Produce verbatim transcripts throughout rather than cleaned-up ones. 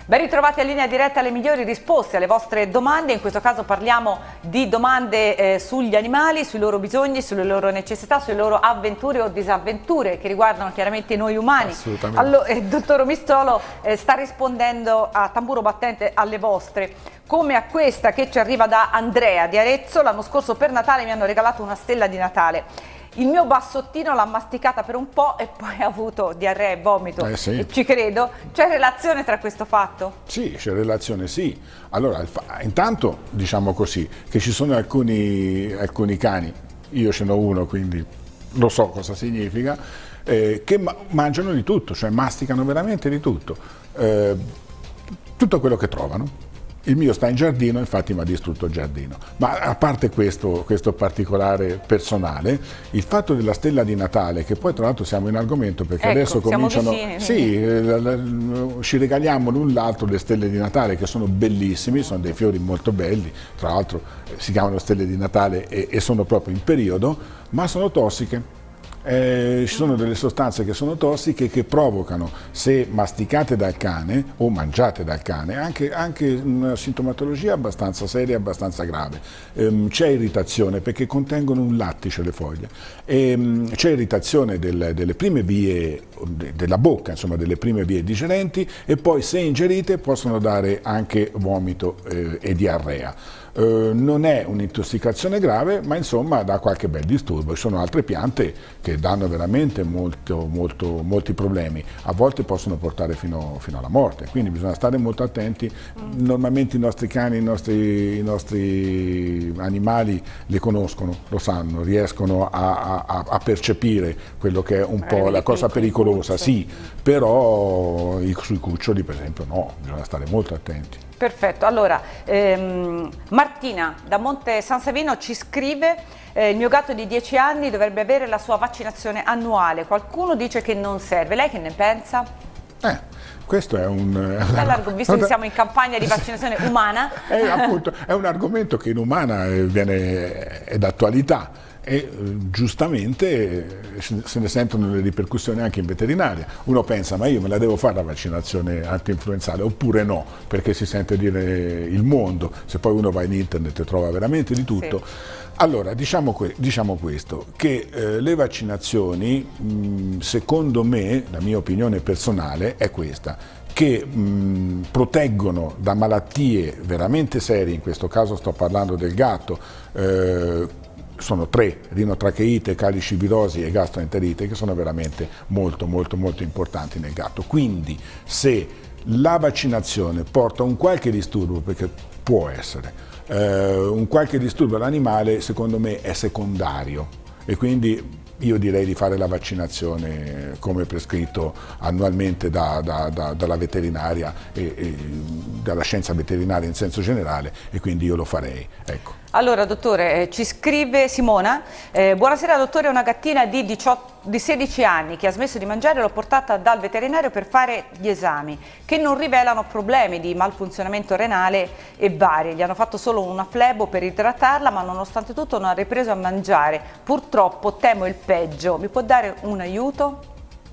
Ben ritrovati a Linea Diretta, alle migliori risposte alle vostre domande. In questo caso parliamo di domande eh, sugli animali, sui loro bisogni, sulle loro necessità, sulle loro avventure o disavventure che riguardano chiaramente noi umani. Assolutamente. Allora, il dottor Omistolo eh, sta rispondendo a tamburo battente alle vostre, come a questa che ci arriva da Andrea di Arezzo. L'anno scorso per Natale mi hanno regalato una stella di Natale. Il mio bassottino l'ha masticata per un po' e poi ha avuto diarrea e vomito. Eh sì. E ci credo. C'è relazione tra questo fatto? Sì, c'è relazione, sì. Allora, intanto diciamo così, che ci sono alcuni, alcuni cani, io ce n'ho uno quindi lo so cosa significa, eh, che ma mangiano di tutto, cioè masticano veramente di tutto, eh, tutto quello che trovano. Il mio sta in giardino, infatti mi ha distrutto il giardino. Ma a parte questo, questo particolare personale, il fatto della stella di Natale, che poi tra l'altro siamo in argomento perché ecco, adesso cominciano... Vicini, sì, eh, ci regaliamo l'un l'altro le stelle di Natale che sono bellissimi, sono dei fiori molto belli, tra l'altro eh, si chiamano stelle di Natale e, e sono proprio in periodo, ma sono tossiche. Eh, ci sono delle sostanze che sono tossiche che provocano, se masticate dal cane o mangiate dal cane, anche, anche una sintomatologia abbastanza seria e abbastanza grave. Ehm, c'è irritazione perché contengono un lattice le foglie, ehm, c'è irritazione del, delle prime vie de, della bocca, insomma delle prime vie digerenti, e poi se ingerite possono dare anche vomito eh, e diarrea. Uh, non è un'intossicazione grave, ma insomma dà qualche bel disturbo. Ci sono altre piante che danno veramente molto, molto, molti problemi, a volte possono portare fino, fino alla morte, quindi bisogna stare molto attenti. Mm. Normalmente i nostri cani, i nostri, i nostri animali le conoscono, lo sanno, riescono a, a, a percepire quello che è un po' la cosa pericolosa, sì, però sui cuccioli per esempio no, bisogna stare molto attenti. Perfetto, allora ehm, Martina da Monte San Savino ci scrive: eh, il mio gatto di dieci anni dovrebbe avere la sua vaccinazione annuale, qualcuno dice che non serve, lei che ne pensa? Eh, questo è un... È visto che siamo in campagna di vaccinazione umana. È, appunto, è un argomento che in umana viene, è d'attualità. E eh, giustamente eh, se ne sentono le ripercussioni anche in veterinaria. Uno pensa, ma io me la devo fare la vaccinazione anti-influenzale oppure no, perché si sente dire il mondo, se poi uno va in internet e trova veramente di tutto. Sì. Allora, diciamo, que diciamo questo, che eh, le vaccinazioni, mh, secondo me, la mia opinione personale è questa, che mh, proteggono da malattie veramente serie, in questo caso sto parlando del gatto, eh, sono tre, rinotracheite, calicivirosi e gastroenterite, che sono veramente molto molto molto importanti nel gatto. Quindi se la vaccinazione porta un qualche disturbo, perché può essere, eh, un qualche disturbo all'animale, secondo me è secondario, e quindi io direi di fare la vaccinazione come prescritto annualmente da, da, da, dalla veterinaria e, e dalla scienza veterinaria in senso generale, e quindi io lo farei. Ecco. Allora dottore, eh, ci scrive Simona, eh, buonasera dottore, una gattina di, diciotto, di sedici anni che ha smesso di mangiare, l'ho portata dal veterinario per fare gli esami che non rivelano problemi di malfunzionamento renale e vari, gli hanno fatto solo una flebo per idratarla, ma nonostante tutto non ha ripreso a mangiare, purtroppo temo il peggio, mi può dare un aiuto?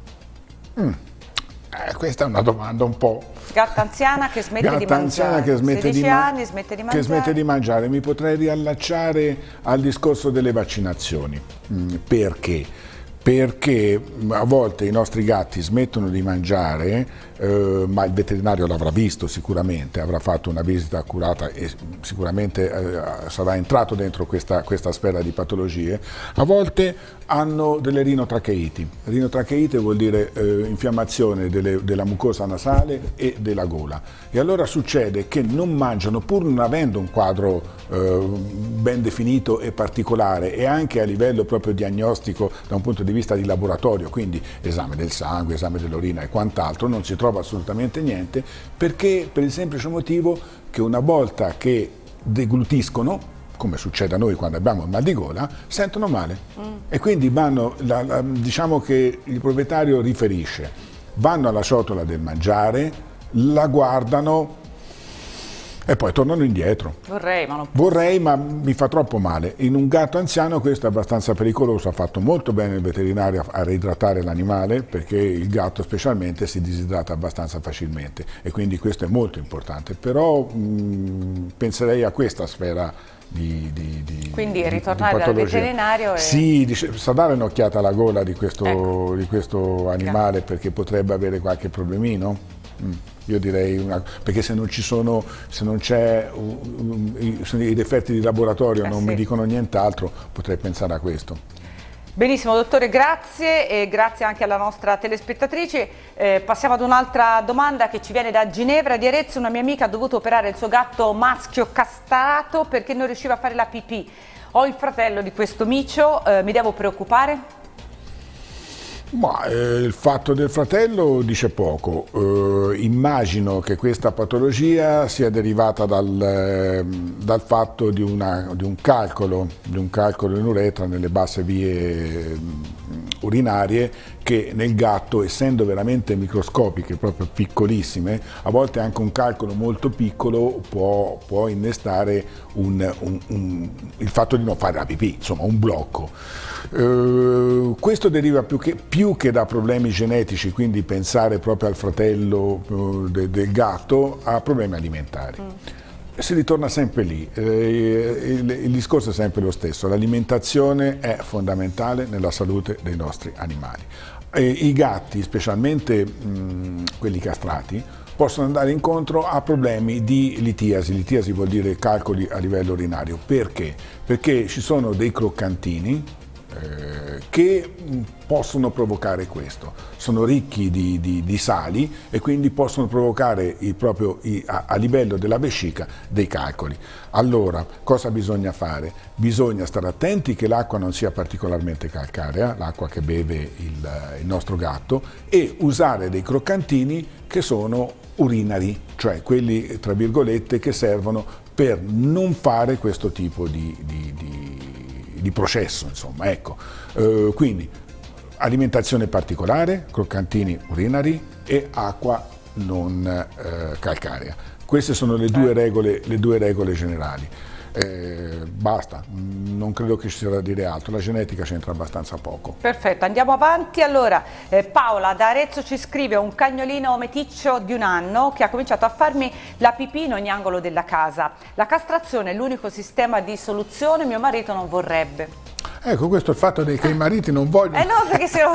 Mm. Eh, questa è una domanda un po'... Gatta anziana che smette Gatta di mangiare, anziana che smette di, ma anni, smette di mangiare. che smette di mangiare. Mi potrei riallacciare al discorso delle vaccinazioni. Mm, perché? Perché a volte i nostri gatti smettono di mangiare, eh, ma il veterinario l'avrà visto sicuramente, avrà fatto una visita accurata e sicuramente eh, sarà entrato dentro questa, questa sfera di patologie. A volte hanno delle rinotracheiti. Rinotracheite vuol dire eh, infiammazione delle, della mucosa nasale e della gola. E allora succede che non mangiano, pur non avendo un quadro eh, ben definito e particolare, e anche a livello proprio diagnostico da un punto di vista di laboratorio, quindi esame del sangue, esame dell'urina e quant'altro, non si trova assolutamente niente, perché per il semplice motivo che una volta che deglutiscono, come succede a noi quando abbiamo il mal di gola, sentono male. Mm. E quindi vanno, la, la, diciamo che il proprietario riferisce, vanno alla ciotola del mangiare, la guardano E poi tornano indietro. Vorrei, ma non posso. Vorrei, ma mi fa troppo male. In un gatto anziano questo è abbastanza pericoloso, ha fatto molto bene il veterinario a reidratare l'animale, perché il gatto specialmente si disidrata abbastanza facilmente e quindi questo è molto importante. Però mh, penserei a questa sfera di, di, di Quindi ritornare dal veterinario e... Sì, dice, sa dare un'occhiata alla gola di questo, ecco. di questo animale, perché potrebbe avere qualche problemino. Mm. Io direi, una, perché se non ci sono, se non c'è i, i difetti di laboratorio eh non sì. mi dicono nient'altro, potrei pensare a questo. Benissimo dottore, grazie e grazie anche alla nostra telespettatrice. Eh, passiamo ad un'altra domanda che ci viene da Ginevra di Arezzo. Una mia amica ha dovuto operare il suo gatto maschio castrato perché non riusciva a fare la pipì. Ho il fratello di questo micio, eh, mi devo preoccupare? Ma, eh, il fatto del fratello dice poco. Eh, immagino che questa patologia sia derivata dal, eh, dal fatto di, una, di un calcolo, di un calcolo in uretra nelle basse vie eh, urinarie, che nel gatto, essendo veramente microscopiche, proprio piccolissime, a volte anche un calcolo molto piccolo può, può innestare un, un, un, il fatto di non fare la pipì, insomma un blocco. Uh, questo deriva più che, più che da problemi genetici, quindi pensare proprio al fratello uh, de, del gatto, a problemi alimentari. Mm. Si ritorna sempre lì, eh, il, il discorso è sempre lo stesso, l'alimentazione è fondamentale nella salute dei nostri animali. E i gatti, specialmente mh, quelli castrati, possono andare incontro a problemi di litiasi. Litiasi vuol dire calcoli a livello urinario. Perché? Perché ci sono dei croccantini eh, che possono provocare questo. Sono ricchi di, di, di sali e quindi possono provocare il proprio, a, a livello della vescica dei calcoli. Allora, cosa bisogna fare? Bisogna stare attenti che l'acqua non sia particolarmente calcarea, l'acqua che beve il, il nostro gatto, e usare dei croccantini che sono urinari, cioè quelli tra virgolette che servono per non fare questo tipo di, di, di, di processo, insomma, ecco. Uh, quindi alimentazione particolare, croccantini urinari e acqua non eh, calcarea. Queste sono le due regole, le due regole generali. Eh, basta, non credo che ci sia da dire altro, la genetica c'entra abbastanza poco. Perfetto, andiamo avanti. Allora, eh, Paola da Arezzo ci scrive: un cagnolino meticcio di un anno che ha cominciato a farmi la pipì in ogni angolo della casa. La castrazione è l'unico sistema di soluzione, mio marito non vorrebbe. Ecco, questo è il fatto che i mariti non vogliono... Eh no, perché se no...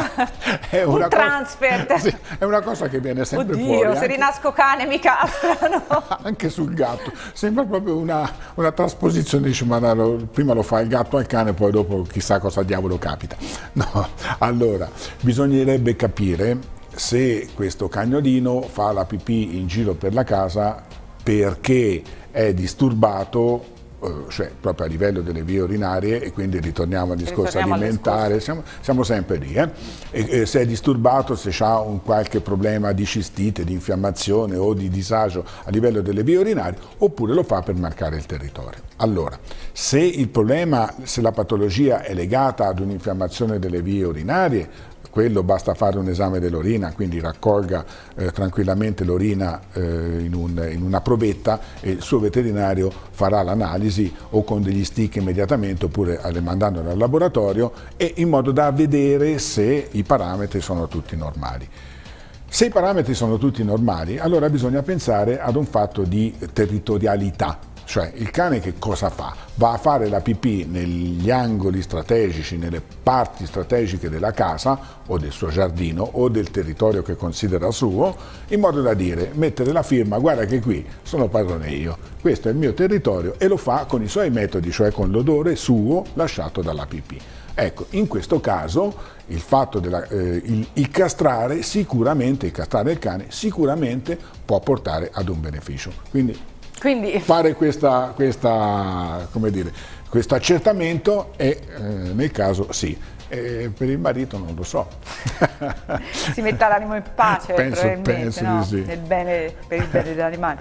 è un transfer. Cosa, sì, è una cosa che viene sempre Oddio, fuori. Oddio, se anche, rinasco cane mi castrano. Anche sul gatto. Sembra proprio una, una trasposizione, dice, ma no, prima lo fa il gatto al cane, poi dopo chissà cosa diavolo capita. No, allora, bisognerebbe capire se questo cagnolino fa la pipì in giro per la casa perché è disturbato, cioè proprio a livello delle vie urinarie, e quindi ritorniamo al discorso ritorniamo alimentare, siamo, siamo sempre lì, eh? e, e se è disturbato, se ha un qualche problema di cistite, di infiammazione o di disagio a livello delle vie urinarie, oppure lo fa per marcare il territorio. Allora, se il problema, se la patologia è legata ad un'infiammazione delle vie urinarie, quello basta fare un esame dell'orina, quindi raccolga eh, tranquillamente l'orina eh, in, un, in una provetta e il suo veterinario farà l'analisi o con degli stick immediatamente oppure mandandola al laboratorio, e in modo da vedere se i parametri sono tutti normali. Se i parametri sono tutti normali, allora bisogna pensare ad un fatto di territorialità. Cioè il cane che cosa fa? Va a fare la pipì negli angoli strategici, nelle parti strategiche della casa o del suo giardino o del territorio che considera suo, in modo da dire, mettere la firma, guarda che qui sono padrone io, questo è il mio territorio, e lo fa con i suoi metodi, cioè con l'odore suo lasciato dalla pipì. Ecco, in questo caso il fatto della, eh, il, il castrare sicuramente, il castrare il cane sicuramente può portare ad un beneficio. Quindi Quindi... fare questa, questa, come dire, questo accertamento e eh, nel caso sì, e per il marito non lo so. Si metta l'animo in pace, penso, probabilmente, penso no? di sì. Nel bene, per il bene dell'animale.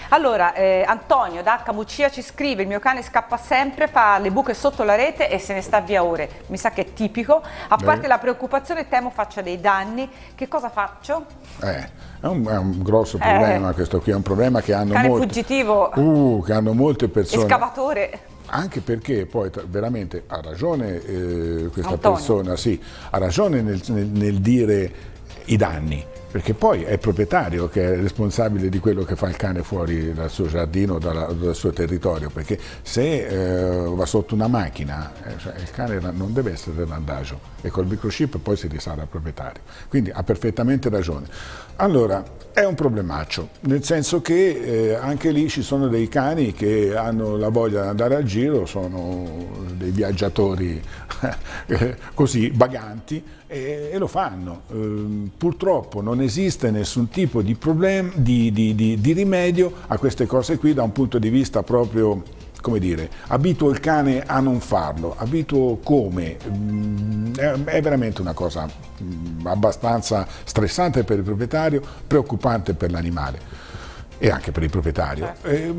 Allora, eh, Antonio da H. Muccia ci scrive: il mio cane scappa sempre, fa le buche sotto la rete e se ne sta via ore. Mi sa che è tipico. A parte Beh. la preoccupazione, temo faccia dei danni. Che cosa faccio? Eh, è, un, è un grosso problema eh. questo qui, è un problema che hanno, cane molte, fuggitivo. Uh, che hanno molte persone. Escavatore. Anche perché poi veramente ha ragione eh, questa Antonio. persona, sì, ha ragione nel, nel, nel dire i danni, perché poi è il proprietario che è responsabile di quello che fa il cane fuori dal suo giardino, dalla, dal suo territorio, perché se eh, va sotto una macchina, eh, cioè il cane non deve essere dell'andagio e col microchip poi si risale al proprietario, quindi ha perfettamente ragione. Allora, è un problemaccio, nel senso che eh, anche lì ci sono dei cani che hanno la voglia di andare al giro, sono dei viaggiatori così vaganti e, e lo fanno. Eh, purtroppo non esiste nessun tipo di, problem, di, di, di, di rimedio a queste cose qui da un punto di vista proprio, come dire, abituo il cane a non farlo, abituo come? È veramente una cosa abbastanza stressante per il proprietario, preoccupante per l'animale e anche per il proprietario.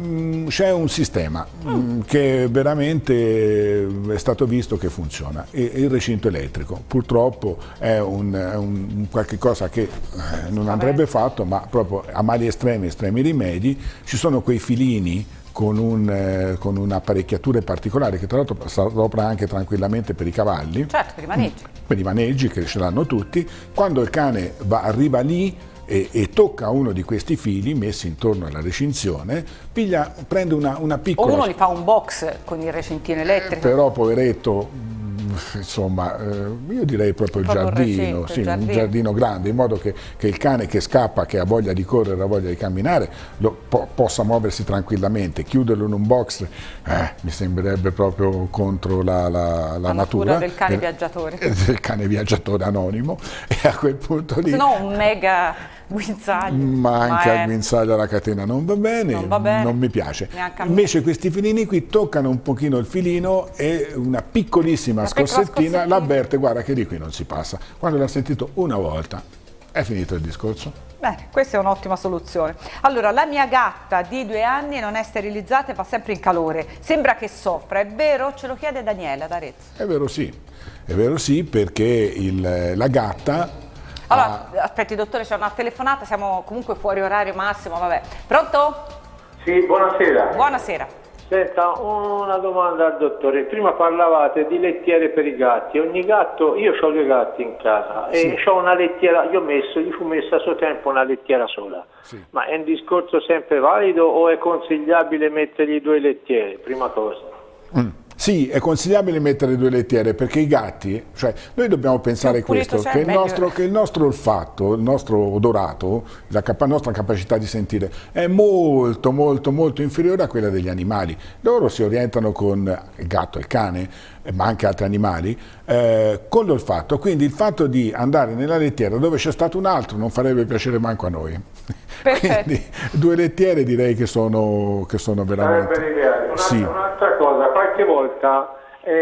C'è un sistema che veramente è stato visto che funziona, il recinto elettrico. Purtroppo è un, è un qualche cosa che non andrebbe fatto, ma proprio a mali estremi, estremi rimedi. Ci sono quei filini con, un, eh, con un'apparecchiatura particolare che tra l'altro si adopera anche tranquillamente per i cavalli. Certo, per i maneggi. Per i maneggi che ce l'hanno tutti. Quando il cane va, arriva lì e, e tocca uno di questi fili messi intorno alla recinzione, piglia, prende una, una piccola... O uno gli fa un box con il recintino elettrico. Però poveretto... Insomma, eh, io direi proprio il proprio giardino, recinto, sì, il giardino. un giardino grande, in modo che, che il cane che scappa, che ha voglia di correre, ha voglia di camminare, lo, po possa muoversi tranquillamente. Chiuderlo in un box eh, mi sembrerebbe proprio contro la, la, la, la natura del cane del, viaggiatore. Del cane viaggiatore anonimo, e a quel punto lì... Se no un mega guinzaglio. Ma anche Ma è... al guinzaglio alla catena non va bene, non, va bene. non mi piace. Invece questi filini qui toccano un pochino il filino e una piccolissima una scossettina l'avverte, guarda che di qui non si passa. Quando l'ha sentito una volta è finito il discorso. Bene, questa è un'ottima soluzione. Allora, la mia gatta di due anni non è sterilizzata e va sempre in calore. Sembra che soffra, è vero? Ce lo chiede Daniela da Arezzo. È vero sì, è vero sì, perché il, la gatta... Allora, ah. aspetti dottore, c'è una telefonata, siamo comunque fuori orario massimo, vabbè. Pronto? Sì, buonasera. Buonasera. Senta, una domanda al dottore. Prima parlavate di lettiere per i gatti. Ogni gatto, io ho due gatti in casa sì. e ho una lettiera, io ho messo, gli fu messa a suo tempo una lettiera sola. Sì. Ma è un discorso sempre valido o è consigliabile mettergli due lettiere? Prima cosa. Mm. Sì, è consigliabile mettere due lettiere perché i gatti, cioè noi dobbiamo pensare questo, che il, nostro, che il nostro olfatto, il nostro odorato, la capa nostra capacità di sentire è molto molto molto inferiore a quella degli animali. Loro si orientano con il gatto e il cane, ma anche altri animali, eh, con l'olfatto, quindi il fatto di andare nella lettiera dove c'è stato un altro non farebbe piacere manco a noi. Quindi due lettiere direi che sono, che sono veramente... Un'altra sì. Un'altra cosa, qualche volta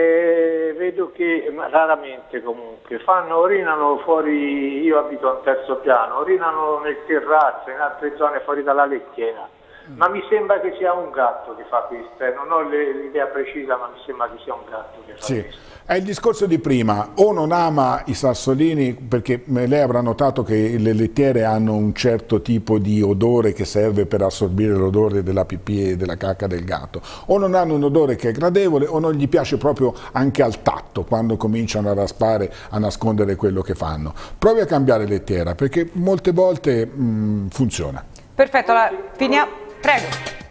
eh, vedo che, ma raramente comunque, fanno, orinano fuori, io abito a un terzo piano, orinano nel terrazzo, in altre zone fuori dalla lettiera. Ma mi sembra che sia un gatto che fa questo, eh. non ho l'idea precisa, ma mi sembra che sia un gatto che fa sì. questo. È il discorso di prima, o non ama i sassolini, perché lei avrà notato che le lettiere hanno un certo tipo di odore che serve per assorbire l'odore della pipì e della cacca del gatto, o non hanno un odore che è gradevole, o non gli piace proprio anche al tatto, quando cominciano a raspare, a nascondere quello che fanno. Provi a cambiare lettiera, perché molte volte mh, funziona. Perfetto, allora finiamo. Prego.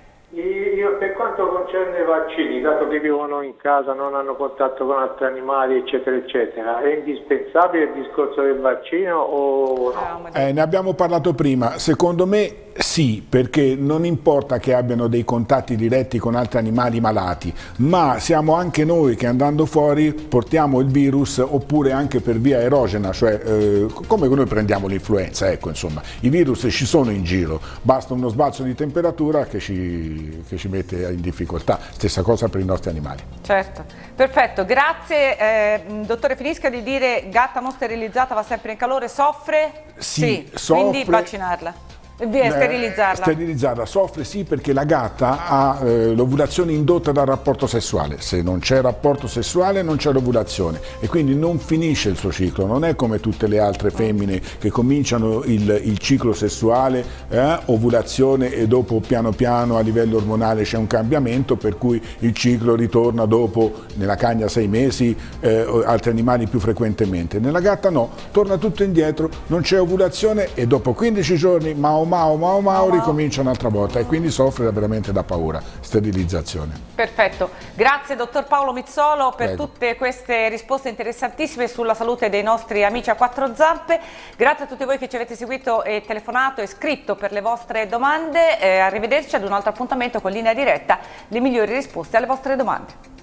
Io, per quanto concerne i vaccini, dato che vivono in casa, non hanno contatto con altri animali, eccetera, eccetera, è indispensabile il discorso del vaccino o no? Eh, ne abbiamo parlato prima, secondo me sì, perché non importa che abbiano dei contatti diretti con altri animali malati, ma siamo anche noi che andando fuori portiamo il virus, oppure anche per via aerogena, cioè eh, come noi prendiamo l'influenza, ecco, insomma, i virus ci sono in giro, basta uno sbalzo di temperatura che ci, che ci mette in difficoltà, stessa cosa per i nostri animali. Certo, perfetto, grazie. Eh, dottore, finisca di dire gatta non sterilizzata va sempre in calore, soffre? Sì, sì. soffre. Quindi vaccinarla. Viene sterilizzarla. Sterilizzarla, soffre sì perché la gatta ha eh, l'ovulazione indotta dal rapporto sessuale. Se non c'è rapporto sessuale non c'è l'ovulazione e quindi non finisce il suo ciclo. Non è come tutte le altre femmine che cominciano il, il ciclo sessuale, eh, ovulazione e dopo piano piano a livello ormonale c'è un cambiamento per cui il ciclo ritorna dopo, nella cagna sei mesi, eh, altri animali più frequentemente. Nella gatta no, torna tutto indietro, non c'è ovulazione e dopo quindici giorni mao mao mao mao ricomincia un'altra volta e quindi soffre veramente da paura, sterilizzazione. Perfetto, grazie dottor Paolo Mizzolo per Prego. tutte queste risposte interessantissime sulla salute dei nostri amici a quattro zampe, grazie a tutti voi che ci avete seguito e telefonato e scritto per le vostre domande, eh, arrivederci ad un altro appuntamento con Linea Diretta, le migliori risposte alle vostre domande.